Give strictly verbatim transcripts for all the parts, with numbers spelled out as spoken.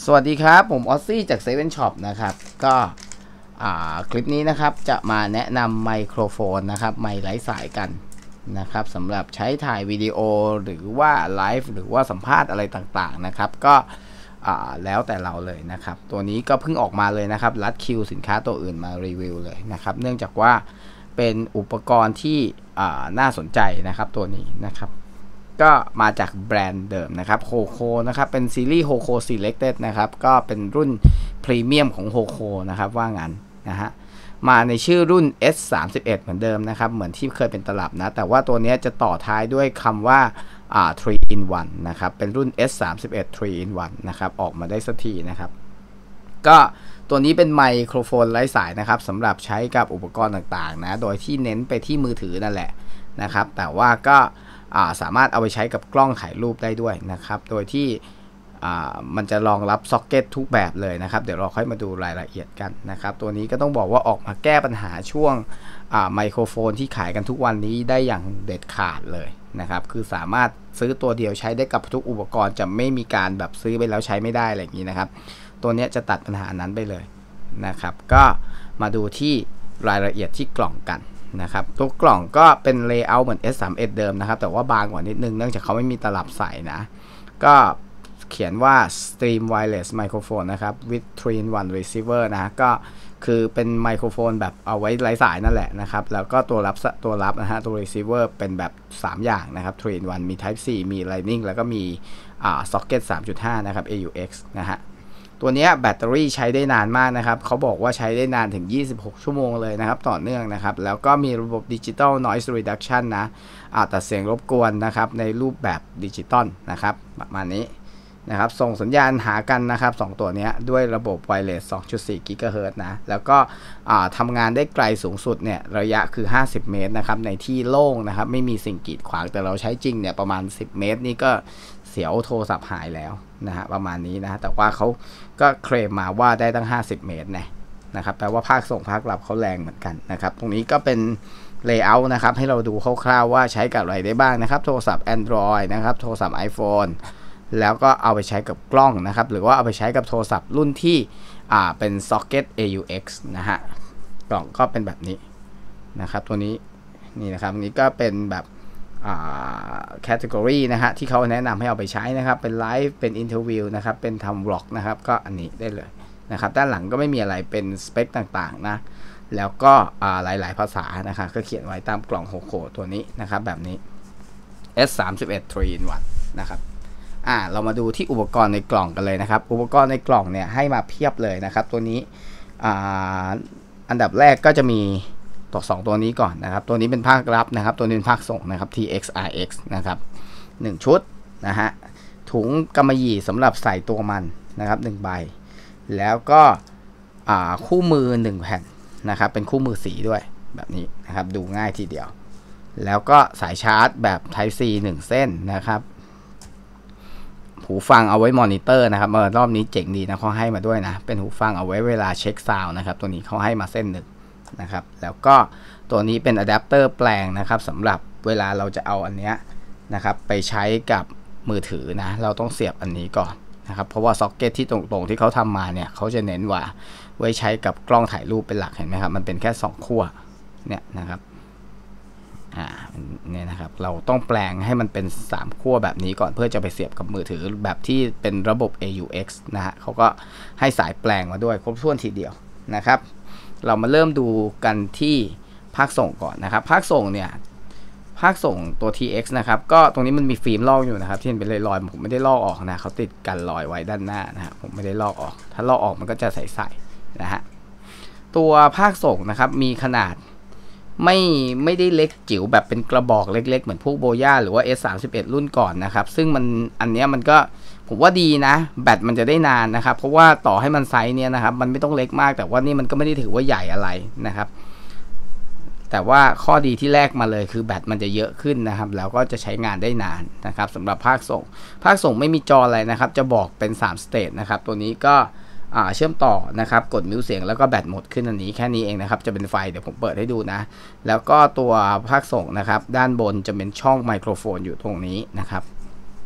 สวัสดีครับผมออซซี่จาก เซเว่น ช็อป นะครับก็คลิปนี้นะครับจะมาแนะนำไมโครโฟนนะครับไมค์ไร้สายกันนะครับสำหรับใช้ถ่ายวิดีโอหรือว่าไลฟ์หรือว่าสัมภาษณ์อะไรต่างๆนะครับก็แล้วแต่เราเลยนะครับตัวนี้ก็เพิ่งออกมาเลยนะครับรัดคิวสินค้าตัวอื่นมารีวิวเลยนะครับเนื่องจากว่าเป็นอุปกรณ์ที่น่าสนใจนะครับตัวนี้นะครับก็มาจากแบรนด์เดิมนะครับโฮโคนะครับเป็นซีรีส์โฮโค Selected นะครับก็เป็นรุ่นพรีเมียมของโฮโคนะครับว่างั้นนะฮะมาในชื่อรุ่น เอส สามสิบเอ็ด เหมือนเดิมนะครับเหมือนที่เคยเป็นตลับนะแต่ว่าตัวนี้จะต่อท้ายด้วยคำว่าอ่า ทรี อิน วัน นะครับเป็นรุ่น เอส สามสิบเอ็ด ทรี อิน วัน นะครับออกมาได้สักทีนะครับก็ตัวนี้เป็นไมโครโฟนไร้สายนะครับสำหรับใช้กับอุปกรณ์ต่างๆนะโดยที่เน้นไปที่มือถือนั่นแหละนะครับแต่ว่าก็สามารถเอาไปใช้กับกล้องถ่ายรูปได้ด้วยนะครับโดยที่มันจะรองรับซ็อกเก็ตทุกแบบเลยนะครับเดี๋ยวเราค่อยมาดูรายละเอียดกันนะครับตัวนี้ก็ต้องบอกว่าออกมาแก้ปัญหาช่วงไมโครโฟนที่ขายกันทุกวันนี้ได้อย่างเด็ดขาดเลยนะครับคือสามารถซื้อตัวเดียวใช้ได้กับทุกอุปกรณ์จะไม่มีการแบบซื้อไปแล้วใช้ไม่ได้อะไรอย่างนี้นะครับตัวนี้จะตัดปัญหานั้นไปเลยนะครับก็มาดูที่รายละเอียดที่กล่องกันนะครับตัวกล่องก็เป็นเลเยอร์เหมือน เอส สามสิบเอ็ด เดิมนะครับแต่ว่าบางกว่านิดนึงเนื่องจากเขาไม่มีตลับใส่นะก็เขียนว่า Stream Wireless Microphone นะครับ with ทรี อิน วัน receiver นะก็คือเป็นไมโครโฟนแบบเอาไว้ไร้สายนั่นแหละนะครับแล้วก็ตัวรับตัวรับนะฮะตัว receiver เป็นแบบสามอย่างนะครับ ทรี อิน วัน มี Type C มี Lightning แล้วก็มีอ่า Socket สามจุดห้า นะครับ เอ ยู เอ็กซ์ นะฮะตัวนี้แบตเตอรี่ใช้ได้นานมากนะครับเขาบอกว่าใช้ได้นานถึงยี่สิบหกชั่วโมงเลยนะครับต่อเนื่องนะครับแล้วก็มีระบบ Digital Noise Reduction นะตัดเสียงรบกวนนะครับในรูปแบบดิจิตอลนะครับประมาณนี้นะครับส่งสัญญาณหากันนะครับสองตัวนี้ด้วยระบบ Wireless สองจุดสี่ กิกะเฮิรตซ์ นะแล้วก็ทำงานได้ไกลสูงสุดเนี่ยระยะคือห้าสิบเมตรนะครับในที่โล่งนะครับไม่มีสิ่งกีดขวางแต่เราใช้จริงเนี่ยประมาณสิบเมตรนี่ก็เสียวโทรศัพท์หายแล้วนะฮะประมาณนี้นะแต่ว่าเขาก็เคลมมาว่าได้ตั้งห้าสิบเมตรนะนะครับแปลว่าภาคส่งภาครับเขาแรงเหมือนกันนะครับตรงนี้ก็เป็นเลเยอร์นะครับให้เราดูคร่าวๆว่าใช้กับอะไรได้บ้างนะครับโทรศัพท์ Android นะครับโทรศัพท์ iPhone แล้วก็เอาไปใช้กับกล้องนะครับหรือว่าเอาไปใช้กับโทรศัพท์รุ่นที่อ่าเป็น Socket เอ ยู เอ็กซ์ นะฮะกล่องก็เป็นแบบนี้นะครับตัวนี้นี่นะครับนี้ก็เป็นแบบแคตตากรีนะฮะที่เขาแนะนำให้เอาไปใช้นะครับเป็นไลฟ์เป็นอินเทอร์วิวนะครับเป็นทำบล็อกนะครับก็อันนี้ได้เลยนะครับด้านหลังก็ไม่มีอะไรเป็นสเปคต่างๆนะแล้วก็หลายๆภาษานะครับก็เขียนไว้ตามกล่องโฮโคตัวนี้นะครับแบบนี้ เอส สามสิบเอ็ด ทรี อิน วัน นะครับอ่าเรามาดูที่อุปกรณ์ในกล่องกันเลยนะครับอุปกรณ์ในกล่องเนี่ยให้มาเพียบเลยนะครับตัวนี้อ่าอันดับแรกก็จะมีตัวสองตัวนี้ก่อนนะครับตัวนี้เป็นภาครับนะครับตัวนี้เป็นภาคส่งนะครับ ที เอ็กซ์ อาร์ เอ็กซ์ นะครับหนึ่งชุดนะฮะถุงกำมะหยี่สำหรับใส่ตัวมันนะครับหนึ่งใบแล้วก็คู่มือหนึ่งแผ่นนะครับเป็นคู่มือสีด้วยแบบนี้นะครับดูง่ายทีเดียวแล้วก็สายชาร์จแบบ Type C หนึ่งเส้นนะครับหูฟังเอาไว้มอนิเตอร์นะครับรอบนี้เจ๋งดีนะเขาให้มาด้วยนะเป็นหูฟังเอาไว้เวลาเช็คซาวด์นะครับตัวนี้เขาให้มาเส้นหนึ่งนะครับแล้วก็ตัวนี้เป็นอะแดปเตอร์แปลงนะครับสำหรับเวลาเราจะเอาอันเนี้ยนะครับไปใช้กับมือถือนะเราต้องเสียบอันนี้ก่อนนะครับเพราะว่าซ็อกเก็ตที่ตรงๆที่เขาทำมาเนี่ยเขาจะเน้นว่าไว้ใช้กับกล้องถ่ายรูปเป็นหลักเห็นไหมครับมันเป็นแค่สองขั้วเนี่ยนะครับอ่าเนี่ยนะครับเราต้องแปลงให้มันเป็นสามขั้วแบบนี้ก่อนเพื่อจะไปเสียบกับมือถือแบบที่เป็นระบบ เอ ยู เอ็กซ์ นะฮะเขาก็ให้สายแปลงมาด้วยครบถ้วนทีเดียวนะครับเรามาเริ่มดูกันที่ภาคส่งก่อนนะครับภาคส่งเนี่ยภาคส่งตัว ที เอ็กซ์ นะครับก็ตรงนี้มันมีฟิล์มลอกอยู่นะครับที่เป็นรอยๆผมไม่ได้ลอกออกนะเขาติดกันรอยไว้ด้านหน้านะฮะผมไม่ได้ลอกออกถ้าลอกออกมันก็จะใสๆนะฮะตัวภาคส่งนะครับมีขนาดไม่ไม่ได้เล็กจิ๋วแบบเป็นกระบอกเล็กๆเหมือนพวกโบย่าหรือว่า เอส สามสิบเอ็ด รุ่นก่อนนะครับซึ่งมันอันเนี้ยมันก็ผมว่าดีนะแบตมันจะได้นานนะครับเพราะว่าต่อให้มันไซส์เนี้ยนะครับมันไม่ต้องเล็กมากแต่ว่านี่มันก็ไม่ได้ถือว่าใหญ่อะไรนะครับแต่ว่าข้อดีที่แรกมาเลยคือแบตมันจะเยอะขึ้นนะครับแล้วก็จะใช้งานได้นานนะครับสำหรับภาคส่งภาคส่งไม่มีจออะไรนะครับจะบอกเป็นสามสเตจนะครับตัวนี้ก็เชื่อมต่อนะครับกดมิวเสียงแล้วก็แบตหมดขึ้นอันนี้แค่นี้เองนะครับจะเป็นไฟเดี๋ยวผมเปิดให้ดูนะแล้วก็ตัวภาคส่งนะครับด้านบนจะเป็นช่องไมโครโฟนอยู่ตรงนี้นะครับ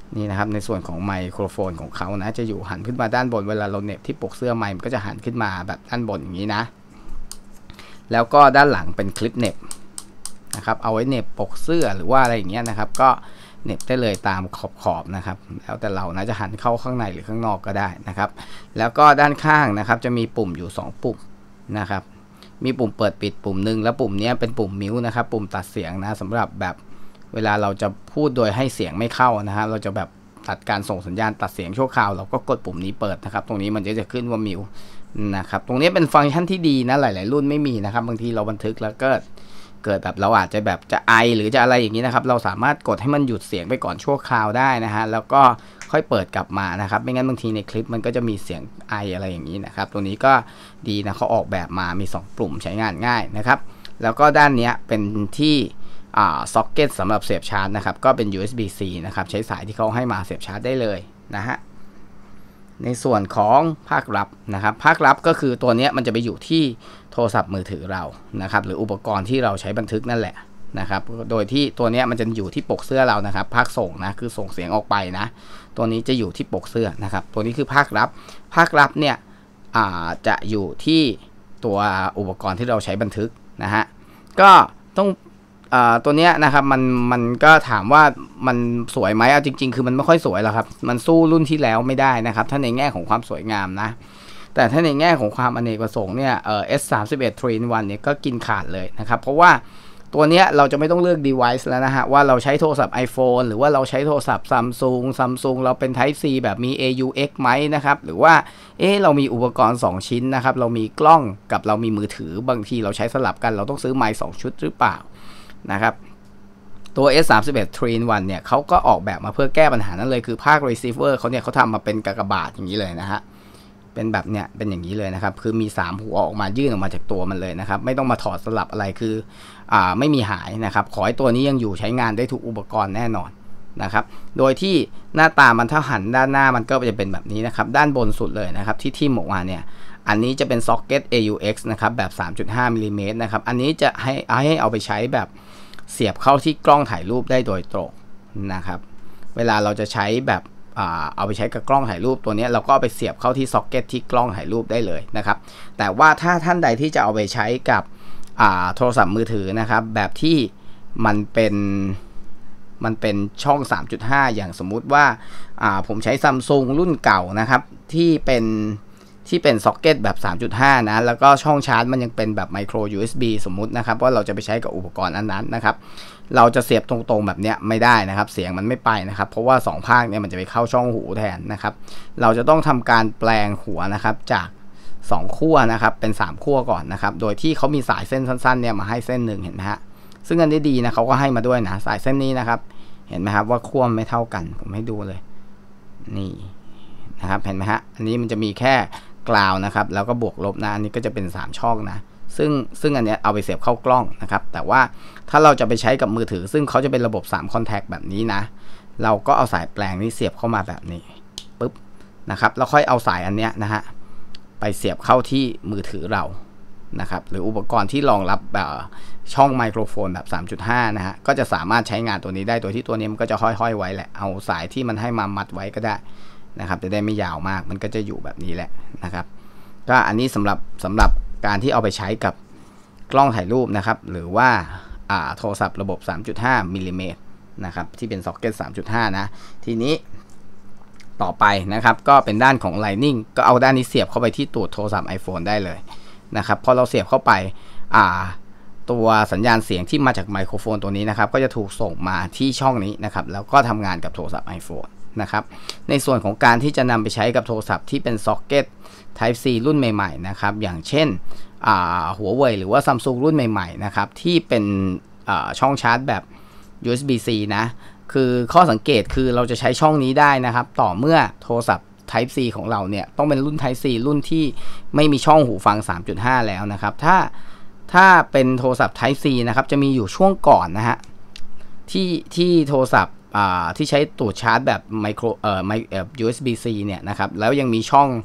นี่นะครับในส่วนของไมโครโฟนของเขานะจะอยู่หันขึ้นมาด้านบนเวลาเราเหน็บที่ปกเสื้อไมค์มันก็จะหันขึ้นมาแบบด้านบนอย่างนี้นะแล้วก็ด้านหลังเป็นคลิปเหน็บนะครับเอาไว้เหน็บปกเสื้อหรือว่าอะไรอย่างเงี้ยนะครับก็เหน็บได้เลยตามขอบๆนะครับแล้วแต่เรานะจะหันเข้าข้างในหรือข้างนอกก็ได้นะครับแล้วก็ด้านข้างนะครับจะมีปุ่มอยู่สองปุ่มนะครับมีปุ่มเปิดปิดปุ่มหนึ่งแล้วปุ่มนี้เป็นปุ่มมิวต์นะครับปุ่มตัดเสียงนะสำหรับแบบเวลาเราจะพูดโดยให้เสียงไม่เข้านะฮะเราจะแบบตัดการส่งสัญญาณตัดเสียงชั่วคราวเราก็กดปุ่มนี้เปิดนะครับตรงนี้มันจะจะขึ้นว่ามิวต์นะครับตรงนี้เป็นฟังก์ชันที่ดีนะหลายๆรุ่นไม่มีนะครับบางทีเราบันทึกแล้วก็เกิดแบบเราอาจจะแบบจะไอหรือจะอะไรอย่างนี้นะครับเราสามารถกดให้มันหยุดเสียงไปก่อนชั่วคราวได้นะฮะแล้วก็ค่อยเปิดกลับมานะครับไม่งั้นบางทีในคลิปมันก็จะมีเสียงไออะไรอย่างนี้นะครับตัวนี้ก็ดีนะเขาออกแบบมามีสองปุ่มใช้งานง่ายนะครับแล้วก็ด้านนี้เป็นที่อ่าซ็อกเก็ตสำหรับเสียบชาร์จนะครับก็เป็น ยู เอส บี ซี นะครับใช้สายที่เขาให้มาเสียบชาร์จได้เลยนะฮะในส่วนของภาครับนะครับภาครับก็คือตัวนี้มันจะไปอยู่ที่โทรศัพท์มือถือเรานะครับหรืออุปกรณ์ที่เราใช้บันทึกนั่นแหละนะครับโดยที่ตัวนี้มันจะอยู่ที่ปกเสื้อเรานะครับภาคส่งนะคือส่งเสียงออกไปนะตัวนี้จะอยู่ที่ปกเสื้อนะครับตัวนี้คือภาครับภาครับเนี่ยจะอยู่ที่ตัวอุปกรณ์ที่เราใช้บันทึกนะฮะก็ต้องตัวนี้นะครับมันมันก็ถามว่ามันสวยไหมเอาจริงๆคือมันไม่ค่อยสวยหรอกครับมันสู้รุ่นที่แล้วไม่ได้นะครับถ้าในแง่ของความสวยงามนะแต่ถ้าในแง่ของความอเนกประสงค์เนี่ยเอ่อ เอส สามสิบเอ็ด ทรี อิน วันเนี่ยก็กินขาดเลยนะครับเพราะว่าตัวเนี้ยเราจะไม่ต้องเลือก device แล้วนะฮะว่าเราใช้โทรศัพท์ iPhone หรือว่าเราใช้โทรศัพท์ Samsung Samsung เราเป็น Type C แบบมี เอ ยู เอ็กซ์ ไหมนะครับหรือว่าเอ๊ะเรามีอุปกรณ์สองชิ้นนะครับเรามีกล้องกับเรามีมือถือบางทีเราใช้สลับกันเราต้องซื้อไมค์สองชุดหรือเปล่านะครับตัว เอส สามสิบเอ็ด ทรี อิน วันเนี่ยเขาก็ออกแบบมาเพื่อแก้ปัญหานั้นเลยคือภาค receiver เขาเนี่ยเขาทำมาเป็นกากบาทอย่างนี้เลยนะฮะเป็นแบบเนี้ยเป็นอย่างนี้เลยนะครับคือมีสามหัวออกมายื่นออกมาจากตัวมันเลยนะครับไม่ต้องมาถอดสลับอะไรคืออ่าไม่มีหายนะครับขอให้ตัวนี้ยังอยู่ใช้งานได้ทุกอุปกรณ์แน่นอนนะครับโดยที่หน้าตามันถ้าหันด้านหน้ามันก็จะเป็นแบบนี้นะครับด้านบนสุดเลยนะครับที่ทิ่มออกมาเนี่ยอันนี้จะเป็นซ็อกเก็ต เอ ยู เอ็กซ์ นะครับแบบ สามจุดห้า มิลลิเมตรนะครับอันนี้จะให้ให้เอาไปใช้แบบเสียบเข้าที่กล้องถ่ายรูปได้โดยตรงนะครับเวลาเราจะใช้แบบเอาไปใช้กับกล้องถ่ายรูปตัวนี้เราก็เอาไปเสียบเข้าที่ซ็อกเก็ตที่กล้องถ่ายรูปได้เลยนะครับแต่ว่าถ้าท่านใดที่จะเอาไปใช้กับโทรศัพท์มือถือนะครับแบบที่มันเป็นมันเป็นช่อง สามจุดห้า อย่างสมมุติว่าผมใช้ Samsung รุ่นเก่านะครับที่เป็นที่เป็นซ็อกเก็ตแบบ สามจุดห้า นะแล้วก็ช่องชาร์จมันยังเป็นแบบ micro ยู เอส บี สมมุตินะครับว่าเราจะไปใช้กับอุปกรณ์อันนั้นนะครับเราจะเสียบตรงๆแบบเนี้ยไม่ได้นะครับเสียงมันไม่ไปนะครับเพราะว่าสองภาคเนี่ยมันจะไปเข้าช่องหูแทนนะครับเราจะต้องทำการแปลงหัวนะครับจากสองขั้วนะครับเป็นสามขั้วก่อนนะครับโดยที่เขามีสายเส้นสั้นๆเนี่ยมาให้เส้นหนึ่งเห็นไหมฮะซึ่งอันนี้ดีนะเขาก็ให้มาด้วยนะสายเส้นนี้นะครับเห็นไหมครับว่าขั้วไม่เท่ากันผมให้ดูเลยนี่นะครับเห็นไหมฮะอันนี้มันจะมีแค่กราวนะครับแล้วก็บวกลบนะอันนี้ก็จะเป็นสามช่องนะซึ่งซึ่งอันเนี้ยเอาไปเสียบเข้ากล้องนะครับแต่ว่าถ้าเราจะไปใช้กับมือถือซึ่งเขาจะเป็นระบบสาม contact แบบนี้นะเราก็เอาสายแปลงนี้เสียบเข้ามาแบบนี้ปึ๊บนะครับแล้วค่อยเอาสายอันเนี้ยนะฮะไปเสียบเข้าที่มือถือเรานะครับหรืออุปกรณ์ที่รองรับแบบช่องไมโครโฟนแบบ สามจุดห้า นะฮะก็จะสามารถใช้งานตัวนี้ได้โดยที่ตัวนี้มันก็จะห้อยๆไว้แหละเอาสายที่มันให้มามัดไว้ก็ได้นะครับจะได้ไม่ยาวมากมันก็จะอยู่แบบนี้แหละนะครับก็อันนี้สำหรับสำหรับการที่เอาไปใช้กับกล้องถ่ายรูปนะครับหรือว่าโทรศัพท์ระบบ สามจุดห้า มิลลิเมตรนะครับที่เป็นซ็อกเก็ต สามจุดห้า นะทีนี้ต่อไปนะครับก็เป็นด้านของ Lightning ก็เอาด้านนี้เสียบเข้าไปที่ตูดโทรศัพท์ iPhone ได้เลยนะครับพอเราเสียบเข้าไปตัวสัญญาณเสียงที่มาจากไมโครโฟนตัวนี้นะครับก็จะถูกส่งมาที่ช่องนี้นะครับแล้วก็ทำงานกับโทรศัพท์ iPhone นะครับในส่วนของการที่จะนำไปใช้กับโทรศัพท์ที่เป็นซ็อกเก็ต Type C รุ่นใหม่ๆนะครับอย่างเช่นหัวเว่ยหรือว่า Samsung รุ่นใหม่ๆนะครับที่เป็นช่องชาร์จแบบ ยู เอส บี ซี นะคือข้อสังเกตคือเราจะใช้ช่องนี้ได้นะครับต่อเมื่อโทรศัพท์ Type C ของเราเนี่ยต้องเป็นรุ่น Type C รุ่นที่ไม่มีช่องหูฟัง สามจุดห้า แล้วนะครับถ้าถ้าเป็นโทรศัพท์ Type C นะครับจะมีอยู่ช่วงก่อนนะฮะที่ที่โทรศัพท์ที่ใช้ตูดชาร์จแบบไมโครเอ่อไมเอ่อ ยู เอส บี ซี เนี่ยนะครับแล้วยังมีช่อง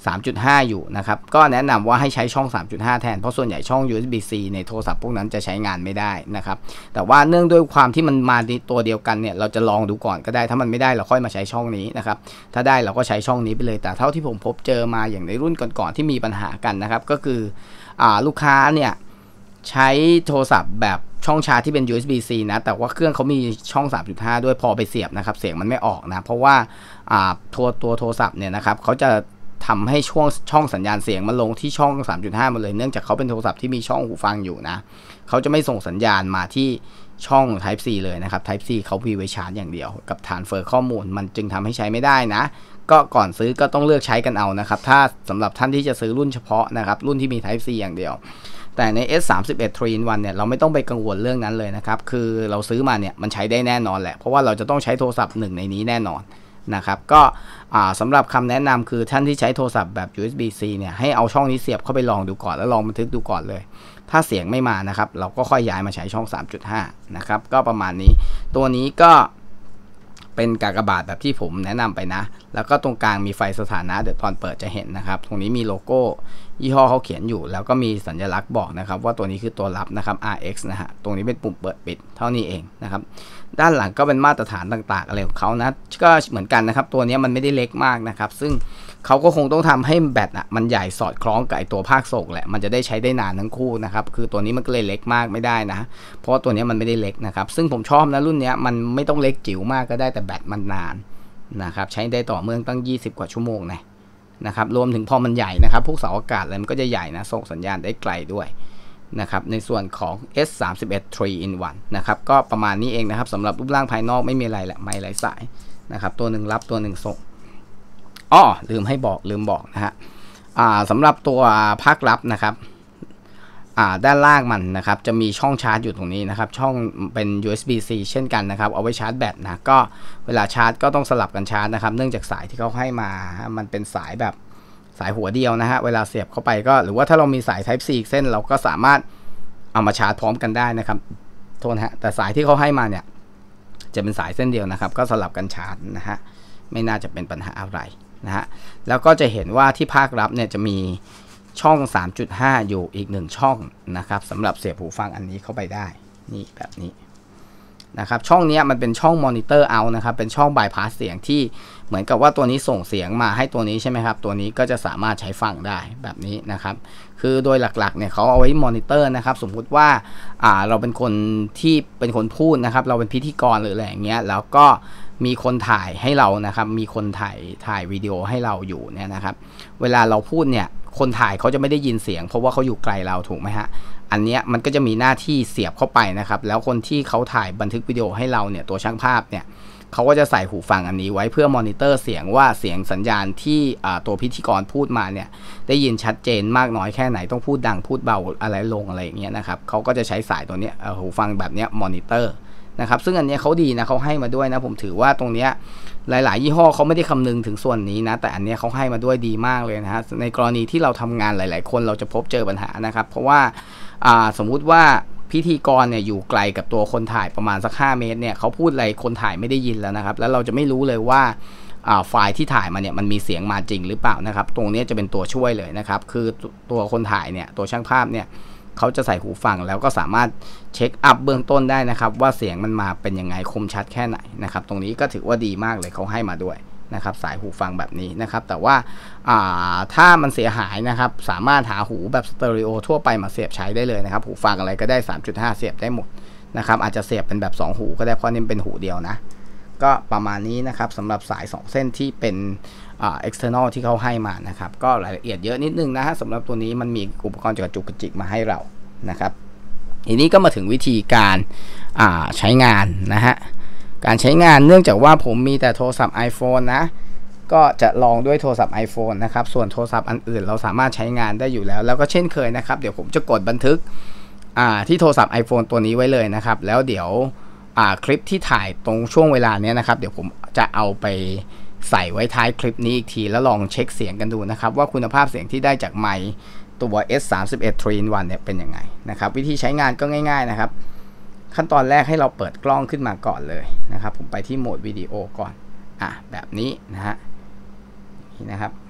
สามจุดห้า อยู่นะครับก็แนะนำว่าให้ใช้ช่อง สามจุดห้า แทนเพราะส่วนใหญ่ช่อง ยู เอส บี ซี ในโทรศัพท์พวกนั้นจะใช้งานไม่ได้นะครับแต่ว่าเนื่องด้วยความที่มันมาในตัวเดียวกันเนี่ยเราจะลองดูก่อนก็ได้ถ้ามันไม่ได้เราค่อยมาใช้ช่องนี้นะครับถ้าได้เราก็ใช้ช่องนี้ไปเลยแต่เท่าที่ผมพบเจอมาอย่างในรุ่นก่อนๆที่มีปัญหากันนะครับก็คืออ่าลูกค้าเนี่ยใช้โทรศัพท์แบบช่องชาร์จที่เป็น ยู เอส บี ซี นะแต่ว่าเครื่องเขามีช่อง สามจุดห้า ด้วยพอไปเสียบนะครับเสียงมันไม่ออกนะเพราะว่าอ่าตัวตัวโทรศัพท์เนี่ยนะครับเขาจะทำให้ช่วงช่องสัญญาณเสียงมันลงที่ช่อง สามจุดห้า มาเลยเนื่องจากเขาเป็นโทรศัพท์ที่มีช่องหูฟังอยู่นะเขาจะไม่ส่งสัญญาณมาที่ช่อง Type C เลยนะครับ Type C เขามีไว้ชาร์จอย่างเดียวกับฐานเฟอร์ข้อมูลมันจึงทำให้ใช้ไม่ได้นะก็ก่อนซื้อก็ต้องเลือกใช้กันเอานะครับถ้าสำหรับท่านที่จะซื้อรุ่นเฉพาะนะครับรุ่นที่มี Type C อย่างเดียวแต่ใน เอส สามสิบเอ็ด ทรี อิน วัน เนี่ยเราไม่ต้องไปกังวลเรื่องนั้นเลยนะครับคือเราซื้อมาเนี่ยมันใช้ได้แน่นอนแหละเพราะว่าเราจะต้องใช้โทรศัพท์หนึ่งในนี้แน่นอนนะครับก็สำหรับคำแนะนำคือท่านที่ใช้โทรศัพท์แบบ ยู เอส บี ซี เนี่ยให้เอาช่องนี้เสียบเข้าไปลองดูก่อนแล้วลองบันทึกดูก่อนเลยถ้าเสียงไม่มานะครับเราก็ค่อยย้ายมาใช้ช่อง สามจุดห้า นะครับก็ประมาณนี้ตัวนี้ก็เป็นกากบาทแบบที่ผมแนะนำไปนะแล้วก็ตรงกลางมีไฟสถานะเดี๋ยวตอนเปิดจะเห็นนะครับตรงนี้มีโลโก้ยี่ห้อเขาเขียนอยู่แล้วก็มีสัญลักษณ์บอกนะครับว่าตัวนี้คือตัวรับนะครับ อาร์ เอ็กซ์ นะฮะตรงนี้เป็นปุ่มเปิดปิดเท่านี้เองนะครับด้านหลังก็เป็นมาตรฐานต่างๆอะไรของเขานะก็เหมือนกันนะครับตัวนี้มันไม่ได้เล็กมากนะครับซึ่งเขาก็คงต้องทำให้แบตอ่ะมันใหญ่สอดคล้องกับตัวภาคส่งแหละมันจะได้ใช้ได้นานทั้งคู่นะครับคือตัวนี้มันก็เลยเล็กมากไม่ได้นะเพราะตัวนี้มันไม่ได้เล็กนะครับซึ่งผมชอบนะรุ่นนี้มันไม่ต้องเล็กจิ๋วมากก็ได้แต่แบตมันนานนะครับใช้ได้ต่อเนื่องตั้งยี่สิบกว่าชั่วโมงนะนะครับรวมถึงพอมันใหญ่นะครับพวกเสาอากาศอะไรมันก็จะใหญ่นะส่งสัญญาณได้ไกลด้วยนะครับในส่วนของ เอส สามสิบเอ็ด ทรี อิน วัน นะครับก็ประมาณนี้เองนะครับสำหรับรูปร่างภายนอกไม่มีอะไรแหละไม่หลายสายนะครับตัวหนึ่งรับตัวหนึ่งส่งอ้อลืมให้บอกลืมบอกนะฮะอ่าสำหรับตัวภาครับนะครับอ่าด้านล่างมันนะครับจะมีช่องชาร์จอยู่ตรงนี้นะครับช่องเป็น ยู เอส บี ซี เช่นกันนะครับเอาไว้ชาร์จแบตนะก็เวลาชาร์จก็ต้องสลับกันชาร์จนะครับเนื่องจากสายที่เขาให้มามันเป็นสายแบบสายหัวเดียวนะฮะเวลาเสียบเข้าไปก็หรือว่าถ้าเรามีสาย Type C เส้นเราก็สามารถเอามาชาร์จพร้อมกันได้นะครับโทษฮะแต่สายที่เขาให้มาเนี่ยจะเป็นสายเส้นเดียวนะครับก็สลับกันชาร์จนะฮะไม่น่าจะเป็นปัญหาอะไรนะฮะแล้วก็จะเห็นว่าที่ภาครับเนี่ยจะมีช่อง สามจุดห้า อยู่อีกหนึ่งช่องนะครับสำหรับเสียบหูฟังอันนี้เข้าไปได้นี่แบบนี้นะครับช่องนี้มันเป็นช่องมอนิเตอร์เอานะครับเป็นช่องบายพาสเสียงที่เหมือนกับว่าตัวนี้ส่งเสียงมาให้ตัวนี้ใช่ไหมครับตัวนี้ก็จะสามารถใช้ฟังได้แบบนี้นะครับคือโดยหลักๆเนี่ยเขาเอาไว้มอนิเตอร์นะครับสมมุติว่าอ่าเราเป็นคนที่เป็นคนพูดนะครับเราเป็นพิธีกรหรืออะไรอย่างเงี้ยแล้วก็มีคนถ่ายให้เรานะครับมีคนถ่ายถ่ายวิดีโอให้เราอยู่เนี่ยนะครับเวลาเราพูดเนี่ยคนถ่ายเขาจะไม่ได้ยินเสียงเพราะว่าเขาอยู่ไกลเราถูกไหมฮะอันเนี้ยมันก็จะมีหน้าที่เสียบเข้าไปนะครับแล้วคนที่เขาถ่ายบันทึกวิดีโอให้เราเนี่ยตัวช่างภาพเนี่ยเขาก็จะใส่หูฟังอันนี้ไว้เพื่อมอนิเตอร์เสียงว่าเสียงสัญญาณที่ตัวพิธีกรพูดมาเนี่ยได้ยินชัดเจนมากน้อยแค่ไหนต้องพูดดังพูดเบาอะไรลงอะไรอย่างเงี้ยนะครับเขาก็จะใช้สายตัวเนี้ยหูฟังแบบเนี้ยมอนิเตอร์นะครับซึ่งอันนี้เขาดีนะเขาให้มาด้วยนะผมถือว่าตรงเนี้ยหลายๆยี่ห้อเขาไม่ได้คำนึงถึงส่วนนี้นะแต่อันนี้เขาให้มาด้วยดีมากเลยนะฮะในกรณีที่เราทำงานหลายๆคนเราจะพบเจอปัญหานะครับเพราะว่าสมมุติว่าพิธีกรเนี่ยอยู่ไกลกับตัวคนถ่ายประมาณสักห้าเมตรเนี่ยเขาพูดอะไรคนถ่ายไม่ได้ยินแล้วนะครับแล้วเราจะไม่รู้เลยว่าไฟล์ที่ถ่ายมาเนี่ยมันมีเสียงมาจริงหรือเปล่านะครับตรงนี้จะเป็นตัวช่วยเลยนะครับคือตัวคนถ่ายเนี่ยตัวช่างภาพเนี่ยเขาจะใส่หูฟังแล้วก็สามารถเช็คอัพเบื้องต้นได้นะครับว่าเสียงมันมาเป็นยังไงคมชัดแค่ไหนนะครับตรงนี้ก็ถือว่าดีมากเลยเขาให้มาด้วยนะครับสายหูฟังแบบนี้นะครับแต่ว่าถ้ามันเสียหายนะครับสามารถหาหูแบบสเตอริโอทั่วไปมาเสียบใช้ได้เลยนะครับหูฟังอะไรก็ได้ สามจุดห้า เสียบได้หมดนะครับอาจจะเสียบเป็นแบบสองหูก็ได้เพราะนี่เป็นหูเดียวนะก็ประมาณนี้นะครับสำหรับสายสองเส้นที่เป็นexternal ที่เขาให้มานะครับก็รายละเอียดเยอะนิดนึงนะฮะสำหรับตัวนี้มันมีอุปกรณ์กระจุกกระจิกมาให้เรานะครับทีนี้ก็มาถึงวิธีการใช้งานนะฮะการใช้งานเนื่องจากว่าผมมีแต่โทรศัพท์ iPhone นะก็จะลองด้วยโทรศัพท์ iPhone นะครับส่วนโทรศัพท์อันอื่นเราสามารถใช้งานได้อยู่แล้วแล้วก็เช่นเคยนะครับเดี๋ยวผมจะกดบันทึกที่โทรศัพท์ iPhone ตัวนี้ไว้เลยนะครับแล้วเดี๋ยวคลิปที่ถ่ายตรงช่วงเวลานี้นะครับเดี๋ยวผมจะเอาไปใส่ไว้ท้ายคลิปนี้อีกทีแล้วลองเช็คเสียงกันดูนะครับว่าคุณภาพเสียงที่ได้จากไมค์ตัว เอส สามสิบเอ็ด ทรี อิน วัน เนี่ยเป็นยังไงนะครับวิธีใช้งานก็ง่ายๆนะครับขั้นตอนแรกให้เราเปิดกล้องขึ้นมาก่อนเลยนะครับผมไปที่โหมดวิดีโอก่อนอ่ะแบบนี้นะฮะนี่นะครับ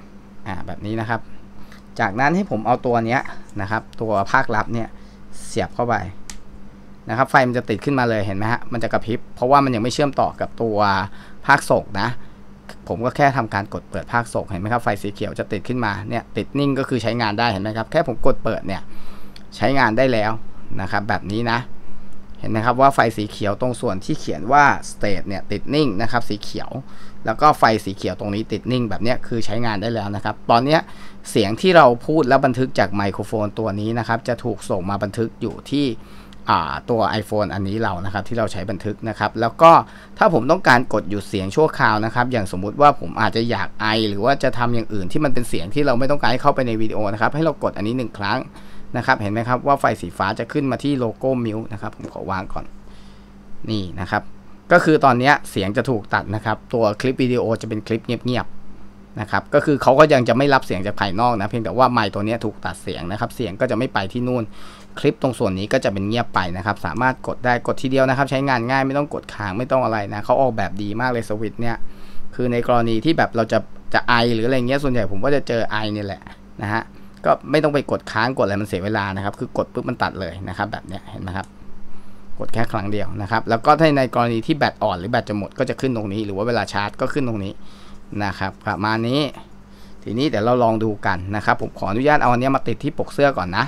อ่าแบบนี้นะครับจากนั้นให้ผมเอาตัวเนี้ยนะครับตัวภาคลับเนี่ยเสียบเข้าไปนะครับไฟมันจะติดขึ้นมาเลยเห็นไหมฮะมันจะกระพริบเพราะว่ามันยังไม่เชื่อมต่อกับตัวภาคส่งนะผมก็แค่ทำการกดเปิดภาคส่งเห็นไหมครับไฟสีเขียวจะติดขึ้นมาเนี่ยติดนิ่งก็คือใช้งานได้เห็นไหมครับแค่ผมกดเปิดเนี่ยใช้งานได้แล้วนะครับแบบนี้นะเห็นไหมครับว่าไฟสีเขียวตรงส่วนที่เขียนว่า state เนี่ยติดนิ่งนะครับสีเขียวแล้วก็ไฟสีเขียวตรงนี้ติดนิ่งแบบนี้คือใช้งานได้แล้วนะครับตอนนี้เสียงที่เราพูดแล้วบันทึกจากไมโครโฟนตัวนี้นะครับจะถูกส่งมาบันทึกอยู่ที่ตัว iPhone อันนี้เรานะครับที่เราใช้บันทึกนะครับแล้วก็ถ้าผมต้องการกดหยุดเสียงชั่วคราวนะครับอย่างสมมุติว่าผมอาจจะอยากไอหรือว่าจะทำอย่างอื่นที่มันเป็นเสียงที่เราไม่ต้องการให้เข้าไปในวิดีโอนะครับให้เรากดอันนี้หนึ่งครั้งนะครับเห็นไหมครับว่าไฟสีฟ้าจะขึ้นมาที่โลโก้มิวนะครับผมขอวางก่อนนี่นะครับก็คือตอนนี้เสียงจะถูกตัดนะครับตัวคลิปวิดีโอจะเป็นคลิปเงียบๆนะครับก็คือเขาก็ยังจะไม่รับเสียงจากภายนอกนะเพียงแต่ว่าไมค์ตัวนี้ถูกตัดเสียงนะครับเสียงก็จะไม่ไปที่นู่นคลิปตรงส่วนนี้ก็จะเป็นเงียบไปนะครับสามารถกดได้กดทีเดียวนะครับใช้งานง่ายไม่ต้องกดค้างไม่ต้องอะไรนะเขาออกแบบดีมากเลยสวิตช์เนี่ยคือในกรณีที่แบบเราจะจะไอหรืออะไรเงี้ยส่วนใหญ่ผมก็จะเจอไอนี่แหละนะฮะก็ไม่ต้องไปกดค้างกดอะไรมันเสียเวลานะครับคือกดปุ๊บมันตัดเลยนะครับแบบเนี้ยเห็นไหมครับกดแค่ครั้งเดียวนะครับแล้วก็ถ้าในกรณีที่แบตอ่อนหรือแบตจะหมดก็จะขึ้นตรงนี้หรือว่าเวลาชาร์จก็ขึ้นตรงนี้นะครับประมาณนี้ทีนี้เดี๋ยวเราลองดูกันนะครับผมขออนุญาตเอาอันนี้มาติดที่ปกเสื้อก่อนนะ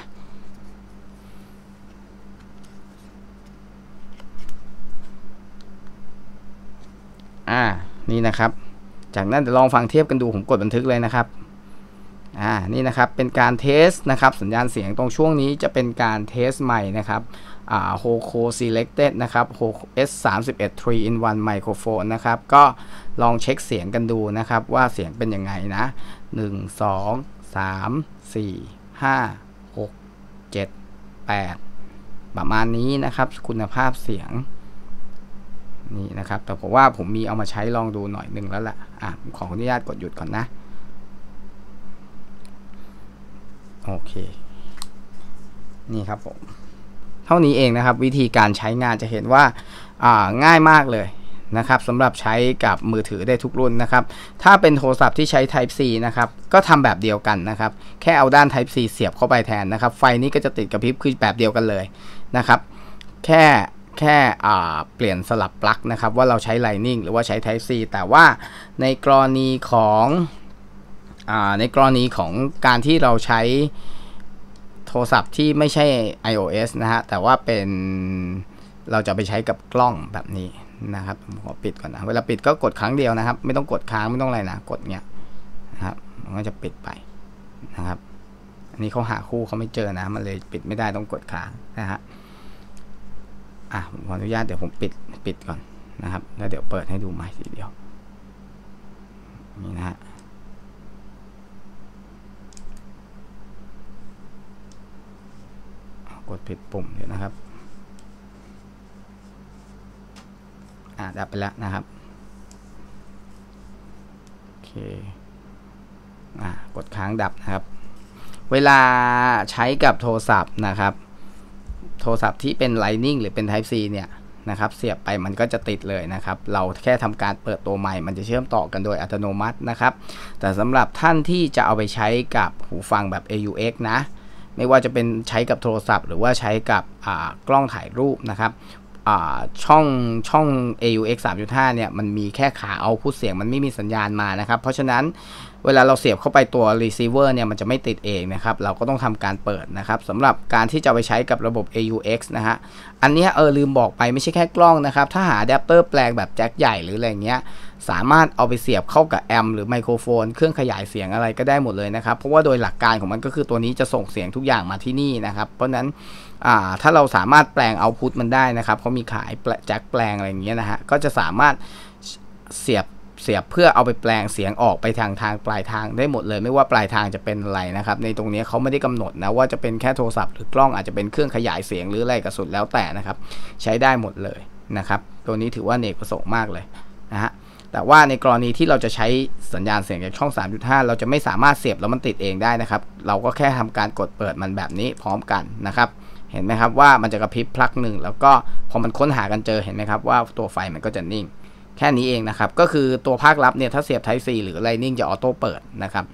อ่านี่นะครับจากนั้นเดี๋ยวลองฟังเทียบกันดูผมกดบันทึกเลยนะครับอ่านี่นะครับเป็นการเทสนะครับสัญญาณเสียงตรงช่วงนี้จะเป็นการเทสใหม่นะครับอ่า Hoco Selected นะครับ Hoco เอส สามสิบเอ็ด ทรี อิน วัน Microphone นะครับก็ลองเช็คเสียงกันดูนะครับว่าเสียงเป็นยังไงนะหนึ่ง สอง สาม สี่ ห้า หก เจ็ด แปดประมาณนี้นะครับคุณภาพเสียงนี่นะครับแต่ผมว่าผมมีเอามาใช้ลองดูหน่อยหนึ่งแล้วล่ะอ่ะผมขออนุญาตกดหยุดก่อนนะโอเคนี่ครับผมเท่านี้เองนะครับวิธีการใช้งานจะเห็นว่าอ่าง่ายมากเลยนะครับสำหรับใช้กับมือถือได้ทุกรุ่นนะครับถ้าเป็นโทรศัพท์ที่ใช้ Type C นะครับก็ทำแบบเดียวกันนะครับแค่เอาด้าน Type C เสียบเข้าไปแทนนะครับไฟนี้ก็จะติดกระพริบคือแบบเดียวกันเลยนะครับแค่แค่เปลี่ยนสลับปลั๊กนะครับว่าเราใช้ Lightning หรือว่าใช้ Type C แต่ว่าในกรณีของอ่าในกรณีของการที่เราใช้โทรศัพท์ที่ไม่ใช่ iOS นะฮะแต่ว่าเป็นเราจะไปใช้กับกล้องแบบนี้นะครับผมขอปิดก่อนนะเวลาปิดก็กดครั้งเดียวนะครับไม่ต้องกดค้างไม่ต้องอะไรนะกดเนี้ยนะครับมันก็จะปิดไปนะครับอันนี้เขาหาคู่เขาไม่เจอนะมันเลยปิดไม่ได้ต้องกดค้างนะฮะอ่ะผมขออนุญาตเดี๋ยวผมปิดปิดก่อนนะครับแล้วเดี๋ยวเปิดให้ดูใหม่ทีเดียวนี่นะฮะกดผิดปุ่มเดี๋ยวนะครับอ่าดับไปแล้วนะครับโอเคอ่ากดค้างดับนะครับเวลาใช้กับโทรศัพท์นะครับโทรศัพท์ที่เป็น Lightning หรือเป็น Type C เนี่ยนะครับเสียบไปมันก็จะติดเลยนะครับเราแค่ทำการเปิดตัวใหม่มันจะเชื่อมต่อกันโดยอัตโนมัตินะครับแต่สำหรับท่านที่จะเอาไปใช้กับหูฟังแบบ เอ ยู เอ็กซ์ นะไม่ว่าจะเป็นใช้กับโทรศัพท์หรือว่าใช้กับกล้องถ่ายรูปนะครับช่องช่อง เอ ยู เอ็กซ์ สามจุดห้า เนี่ยมันมีแค่ขาเอาพุทเสียงมันไม่มีสัญญาณมานะครับเพราะฉะนั้นเวลาเราเสียบเข้าไปตัว receiver เนี่ยมันจะไม่ติดเองนะครับเราก็ต้องทำการเปิดนะครับสำหรับการที่จะไปใช้กับระบบ เอ ยู เอ็กซ์ นะฮะอันนี้เออลืมบอกไปไม่ใช่แค่กล้องนะครับถ้าหาอะแดปเตอร์แปลงแบบแจ็คใหญ่หรืออะไรเงี้ยสามารถเอาไปเสียบเข้ากับแอมป์หรือไมโครโฟนเครื่องขยายเสียงอะไรก็ได้หมดเลยนะครับเพราะว่าโดยหลักการของมันก็คือตัวนี้จะส่งเสียงทุกอย่างมาที่นี่นะครับเพราะนั้นถ้าเราสามารถแปลงเอาพุทมันได้นะครับเขามีขายแจ็คแปลงอะไรอย่างเงี้ยนะฮะก็จะสามารถเสียบเสียบเพื่อเอาไปแปลงเสียงออกไปทางทางปลายทางได้หมดเลยไม่ว่าปลายทางจะเป็นอะไรนะครับในตรงนี้เขาไม่ได้กำหนดนะว่าจะเป็นแค่โทรศัพท์หรือกล้องอาจจะเป็นเครื่องขยายเสียงหรืออะไรก็สุดแล้วแต่นะครับใช้ได้หมดเลยนะครับตัวนี้ถือว่าเนกประสงค์มากเลยนะฮะแต่ว่าในกรณีที่เราจะใช้สัญญาณเสียงจากช่อง สามจุดห้า เราจะไม่สามารถเสียบแล้วมันติดเองได้นะครับเราก็แค่ทำการกดเปิดมันแบบนี้พร้อมกันนะครับเห็นไหมครับว่ามันจะกระพริบพลักหนึ่งแล้วก็พอมันค้นหากันเจอเห็นไหมครับว่าตัวไฟมันก็จะนิ่งแค่นี้เองนะครับก็คือตัวภาคลับเนี่ยถ้าเสียบ Type C หรือ Lightning จะออโต้เปิดนะครับ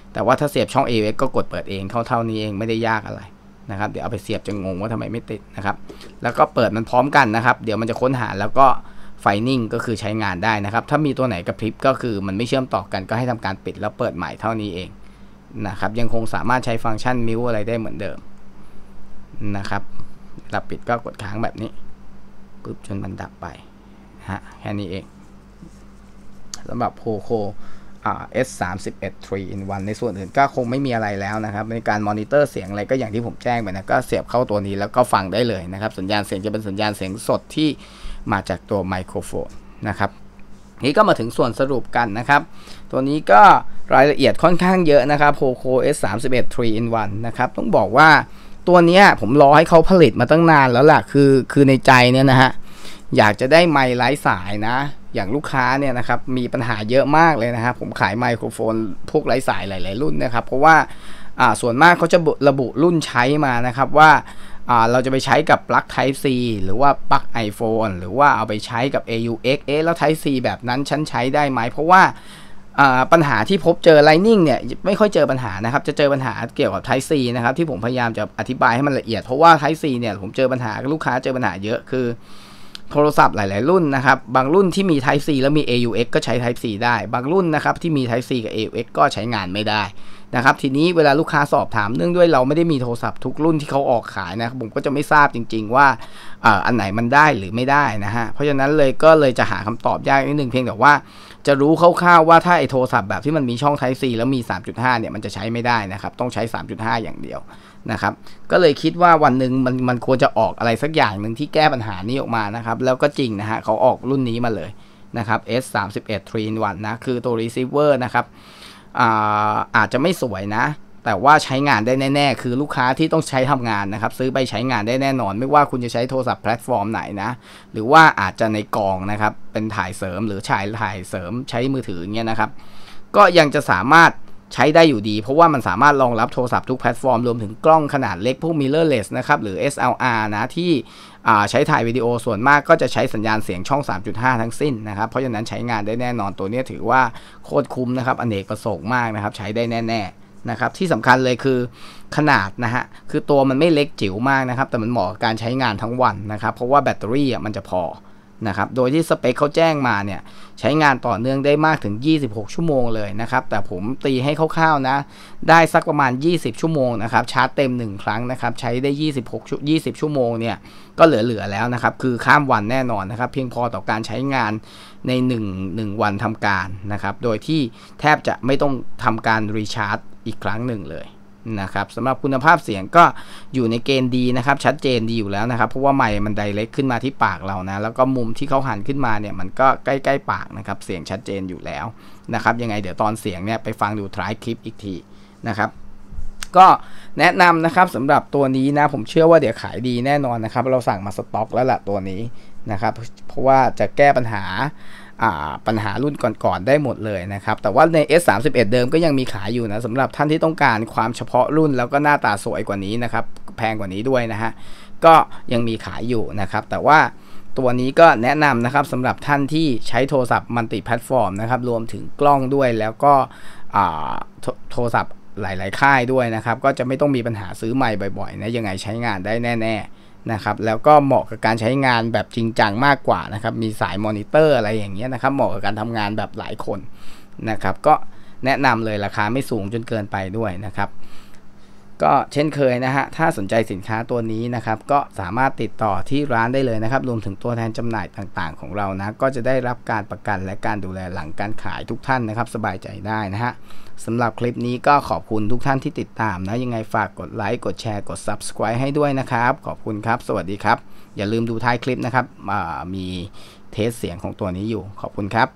แต่ว่าถ้าเสียบช่อง เอ ยู เอ็กซ์ ก็กดเปิดเองเท่าเท่านี้เองไม่ได้ยากอะไรนะครับเดี๋ยวเอาไปเสียบจะงงว่าทำไมไม่ติดนะครับแล้วก็เปิดมันพร้อมกันนะครับเดี๋ยวมันจะค้นหาแล้วก็ไฟนิ่งก็คือใช้งานได้นะครับถ้ามีตัวไหนกระพริบก็คือมันไม่เชื่อมต่อกันก็ให้ทำการปิดแล้วเปิดใหม่เท่านี้เองนะครับยังคงสามารถใช้ฟังก์ชันมิวอะไรได้เหมือนเดิมนะครับเวลาปิดก็กดค้างแบบนี้ปุ๊บจนมันดับไปฮะแค่นี้เองสำหรับโพโคอ่า เอส สามสิบเอ็ด ทรี อิน วัน ในส่วนอื่นก็คงไม่มีอะไรแล้วนะครับในการมอนิเตอร์เสียงอะไรก็อย่างที่ผมแจ้งไปนะก็เสียบเข้าตัวนี้แล้วก็ฟังได้เลยนะครับสัญญาณเสียงจะเป็นสัญญาณเสียงสดที่มาจากตัวไมโครโฟนนะครับนี้ก็มาถึงส่วนสรุปกันนะครับตัวนี้ก็รายละเอียดค่อนข้างเยอะนะครับ Poco เอส สามสิบเอ็ด ทรี อิน วัน นะครับต้องบอกว่าตัวนี้ผมรอให้เขาผลิตมาตั้งนานแล้วล่ะคือคือในใจเนี่ยนะฮะอยากจะได้ไมค์ไร้สายนะอย่างลูกค้าเนี่ยนะครับมีปัญหาเยอะมากเลยนะครับผมขายไมโครโฟนพวกไร้สายหลายๆรุ่นนะครับเพราะว่าอ่าส่วนมากเขาจะระบุรุ่นใช้มานะครับว่าเราจะไปใช้กับปลั๊ก Type C หรือว่าปลั๊ก iPhone หรือว่าเอาไปใช้กับ เอ ยู เอ็กซ์ เอ๊ะแล้ว Type C แบบนั้นฉันใช้ได้ไหมเพราะว่าปัญหาที่พบเจอ Lightning เนี่ยไม่ค่อยเจอปัญหานะครับจะเจอปัญหาเกี่ยวกับ Type C นะครับที่ผมพยายามจะอธิบายให้มันละเอียดเพราะว่า Type C เนี่ยผมเจอปัญหาลูกค้าเจอปัญหาเยอะคือโทรศัพท์หลายๆรุ่นนะครับบางรุ่นที่มี Type C แล้วมี เอ ยู เอ็กซ์ ก็ใช้ Type C ได้บางรุ่นนะครับที่มี Type C กับ เอ ยู เอ็กซ์ ก็ใช้งานไม่ได้นะครับทีนี้เวลาลูกค้าสอบถามเนื่องด้วยเราไม่ได้มีโทรศัพท์ทุกรุ่นที่เขาออกขายนะผมก็จะไม่ทราบจริงๆว่าอันไหนมันได้หรือไม่ได้นะฮะเพราะฉะนั้นเลยก็เลยจะหาคำตอบยากนิดนึงเพียงแต่ว่าจะรู้คร่าวๆว่าถ้าไอโทรศัพท์แบบที่มันมีช่อง Type C แล้วมี สามจุดห้า เนี่ยมันจะใช้ไม่ได้นะครับต้องใช้ สามจุดห้า อย่างเดียวนะครับก็เลยคิดว่าวันหนึ่งมันมันควรจะออกอะไรสักอย่างหนึ่งที่แก้ปัญหานี้ออกมานะครับแล้วก็จริงนะฮะเขาออกรุ่นนี้มาเลยนะครับ เอส สามสิบเอ็ด ทรี อิน วัน นะคือตัว receiver นะครับอาอาจจะไม่สวยนะแต่ว่าใช้งานได้แน่ๆคือลูกค้าที่ต้องใช้ทำงานนะครับซื้อไปใช้งานได้แน่นอนไม่ว่าคุณจะใช้โทรศัพท์แพลตฟอร์มไหนนะหรือว่าอาจจะในกองนะครับเป็นถ่ายเสริมหรือฉายถ่ายเสริมใช้มือถืออย่างเงี้ยนะครับก็ยังจะสามารถใช้ได้อยู่ดีเพราะว่ามันสามารถรองรับโทรศัพท์ทุกแพลตฟอร์มรวมถึงกล้องขนาดเล็กพวก mirrorless นะครับหรือ เอส แอล อาร์ นะที่ใช้ถ่ายวิดีโอส่วนมากก็จะใช้สัญญาณเสียงช่อง สามจุดห้า ทั้งสิ้นนะครับเพราะฉะนั้นใช้งานได้แน่นอนตัวนี้ถือว่าโคตรคุ้มนะครับอเนกประสงค์มากนะครับใช้ได้แน่ๆนะครับที่สำคัญเลยคือขนาดนะฮะคือตัวมันไม่เล็กจิ๋วมากนะครับแต่มันเหมาะกับการใช้งานทั้งวันนะครับเพราะว่าแบตเตอรี่มันจะพอนะครับโดยที่สเปคเขาแจ้งมาเนี่ยใช้งานต่อเนื่องได้มากถึงยี่สิบหกชั่วโมงเลยนะครับแต่ผมตีให้คร่าวๆนะได้สักประมาณยี่สิบชั่วโมงนะครับชาร์จเต็มหนึ่งครั้งนะครับใช้ได้ยี่สิบหก ยี่สิบชั่วโมงเนี่ยก็เหลือๆแล้วนะครับคือข้ามวันแน่นอนนะครับเพียงพอต่อการใช้งานในหนึ่ง หนึ่งวันทำการนะครับโดยที่แทบจะไม่ต้องทำการรีชาร์จอีกครั้งหนึ่งเลยนะครับสำหรับคุณภาพเสียงก็อยู่ในเกณฑ์ดีนะครับชัดเจนดีอยู่แล้วนะครับเพราะว่าไมค์มันไดเรกขึ้นมาที่ปากเรานะแล้วก็มุมที่เขาหันขึ้นมาเนี่ยมันก็ใกล้ๆปากนะครับเสียงชัดเจนอยู่แล้วนะครับยังไงเดี๋ยวตอนเสียงเนี่ยไปฟังดูท้ายคลิปอีกทีนะครับก็แนะนำนะครับสำหรับตัวนี้นะผมเชื่อว่าเดี๋ยวขายดีแน่นอนนะครับเราสั่งมาสต็อกแล้วล่ะตัวนี้นะครับเพราะว่าจะแก้ปัญหาปัญหารุ่นก่อนๆได้หมดเลยนะครับแต่ว่าใน เอส สามสิบเอ็ด เดิมก็ยังมีขายอยู่นะสำหรับท่านที่ต้องการความเฉพาะรุ่นแล้วก็หน้าตาสวยกว่านี้นะครับแพงกว่านี้ด้วยนะฮะก็ยังมีขายอยู่นะครับแต่ว่าตัวนี้ก็แนะนำนะครับสำหรับท่านที่ใช้โทรศัพท์มัลติแพลตฟอร์มนะครับรวมถึงกล้องด้วยแล้วก็โทรศัพท์หลายๆค่ายด้วยนะครับก็จะไม่ต้องมีปัญหาซื้อใหม่บ่อยๆนะยังไงใช้งานได้แน่ๆนะครับแล้วก็เหมาะกับการใช้งานแบบจริงจังมากกว่านะครับมีสายมอนิเตอร์อะไรอย่างเงี้ยนะครับเหมาะกับการทำงานแบบหลายคนนะครับก็แนะนำเลยราคาไม่สูงจนเกินไปด้วยนะครับก็เช่นเคยนะฮะถ้าสนใจสินค้าตัวนี้นะครับก็สามารถติดต่อที่ร้านได้เลยนะครับรวมถึงตัวแทนจำหน่ายต่างๆของเรานะก็จะได้รับการประกันและการดูแลหลังการขายทุกท่านนะครับสบายใจได้นะฮะสำหรับคลิปนี้ก็ขอบคุณทุกท่านที่ติดตามนะยังไงฝากกดไลค์กดแชร์กด ซับสไครบ์ ให้ด้วยนะครับขอบคุณครับสวัสดีครับอย่าลืมดูท้ายคลิปนะครับมีเทสเสียงของตัวนี้อยู่ขอบคุณครับ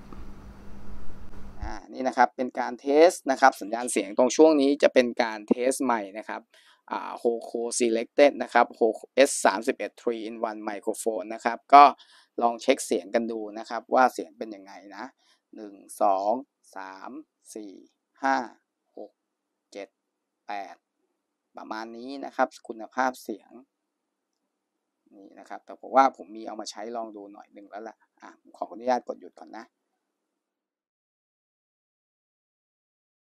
นี่นะครับเป็นการเทสนะครับสัญญาณเสียงตรงช่วงนี้จะเป็นการเทสใหม่นะครับอ่า Poco Selected นะครับ เอส สามสิบเอ็ด ทรี อิน วัน Microphone นะครับก็ลองเช็คเสียงกันดูนะครับว่าเสียงเป็นยังไงนะหนึ่ง สอง สาม สี่ ห้า หก เจ็ด แปดประมาณนี้นะครับคุณภาพเสียงนี่นะครับแต่ผมว่าผมมีเอามาใช้ลองดูหน่อยหนึ่งแล้วแหละอ่ะผมขออนุญาตกดหยุดก่อนนะ